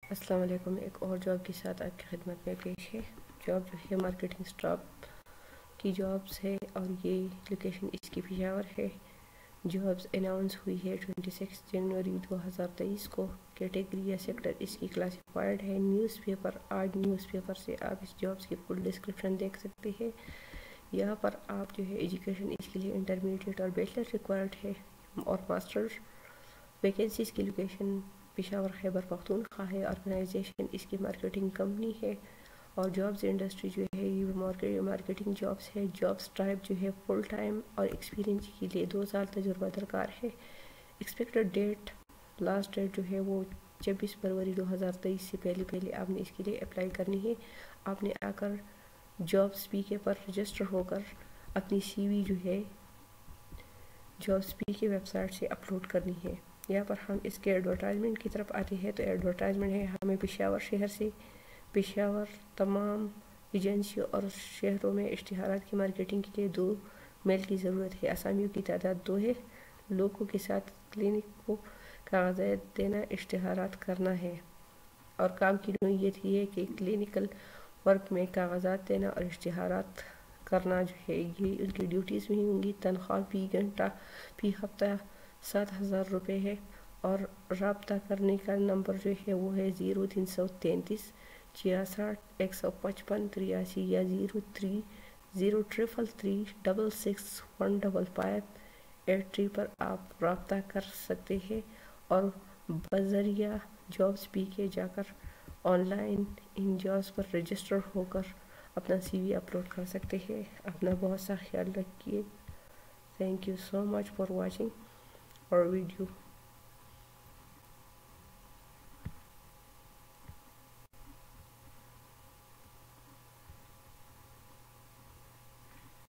السلام علیکم. ایک اور جاب کے ساتھ آپ کی خدمت میں پیش ہے. جاب جو ہے مارکیٹنگ اسٹاف کی جابس ہے اور یہ لوکیشن اس کی پشاور ہے. جابس اناؤنس ہوئی ہے 26 جنوری 2023 کو. کیٹیگری یا سیکٹر اس کی کلاسیفائڈ ہے نیوز پیپر. آج نیوز پیپر سے آپ اس جابس کی فل ڈسکرپشن دیکھ سکتے ہیں. یہاں پر آپ جو ہے ایجوکیشن اس کے لیے انٹرمیڈیٹ اور بیچلر ریکوائرڈ ہے اور ماسٹر. ویکینسیز کی لوکیشن پشاور خیبر پختونخوا ہے. آرگنائزیشن اس کی مارکیٹنگ کمپنی ہے اور جابز انڈسٹری جو ہے یہ مارکیٹنگ جابس ہے. جابس ٹائپ جو ہے فل ٹائم اور ایکسپیرینس کے لیے 2 سال تجربہ درکار ہے. ایکسپیکٹڈ ڈیٹ لاسٹ ڈیٹ جو ہے وہ 26 فروری 2023 سے پہلے آپ نے اس کے لیے اپلائی کرنی ہے. آپ نے آ کر جابس پی کے پر رجسٹر ہو کر اپنی سی وی جو ہے جابس پی کے ویب سائٹ سے اپلوڈ کرنی ہے. یہاں پر ہم اس کے ایڈورٹائزمنٹ کی طرف آتے ہیں تو ایڈورٹائزمنٹ ہے ہمیں پشاور شہر سے پشاور تمام ایجنسیوں اور شہروں میں اشتہارات کی مارکیٹنگ کے لیے 2 میل کی ضرورت ہے. اسامیوں کی تعداد 2 ہے. لوگوں کے ساتھ کلینک کو کاغذات دینا اشتہارات کرنا ہے اور کام کی نوعیت یہ ہے کہ کلینکل ورک میں کاغذات دینا اور اشتہارات کرنا جو ہے یہ ان کی ڈیوٹیز میں ہوں گی. تنخواہ فی گھنٹہ فی ہفتہ 7,000 روپے ہے اور رابطہ کرنے کا نمبر جو ہے وہ ہے 0333 66 155 83 یا 0333 66 155 83 پر آپ رابطہ کر سکتے ہیں اور بذریعہ جابس پی کے جا کر آن لائن ان جابس پر رجسٹر ہو کر اپنا سی وی اپلوڈ کر سکتے ہیں. اپنا بہت سا خیال رکھیے. Thank you so much for watching our video.